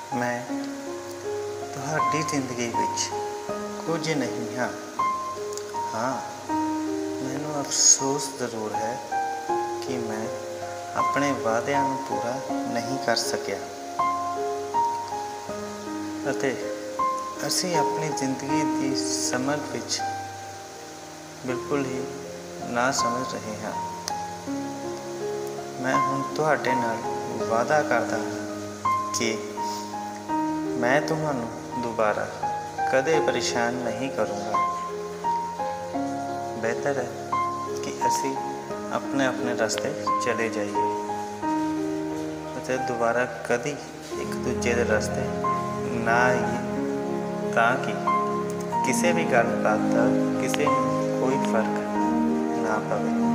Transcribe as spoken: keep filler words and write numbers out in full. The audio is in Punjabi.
मैं ਤੁਹਾਡੀ ਜ਼ਿੰਦਗੀ ਵਿੱਚ ਕੁਝ ਨਹੀਂ ਹਾਂ। ਹਾਂ, ਮੈਨੂੰ ਅਫਸੋਸ ਜ਼ਰੂਰ ਹੈ ਕਿ ਮੈਂ ਆਪਣੇ ਵਾਅਦਿਆਂ ਨੂੰ ਪੂਰਾ ਨਹੀਂ ਕਰ ਸਕਿਆ ਅਤੇ ਅਸੀਂ ਆਪਣੀ ਜ਼ਿੰਦਗੀ ਦੀ ਸਮਝ ਵਿੱਚ ਬਿਲਕੁਲ ਹੀ ਨਾ ਸਮਝ ਰਹੇ ਹਾਂ। ਮੈਂ ਹੁਣ ਤੁਹਾਡੇ ਨਾਲ ਵਾਅਦਾ ਕਰਦਾ ਹਾਂ ਕਿ ਮੈਂ ਤੁਹਾਨੂੰ ਦੁਬਾਰਾ ਕਦੇ ਪਰੇਸ਼ਾਨ ਨਹੀਂ ਕਰੂੰਗਾ। ਬਿਹਤਰ ਹੈ ਕਿ ਅਸੀਂ ਆਪਣੇ ਆਪਣੇ ਰਸਤੇ ਚਲੇ ਜਾਈਏ ਅਤੇ ਦੁਬਾਰਾ ਕਦੀ ਇੱਕ ਦੂਜੇ ਦੇ ਰਸਤੇ ਨਾ ਆਈਏ, ਤਾਂ ਕਿ ਕਿਸੇ ਵੀ ਗੱਲਬਾਤ ਦਾ ਕਿਸੇ ਨੂੰ ਕੋਈ ਫਰਕ ਨਾ ਪਵੇ।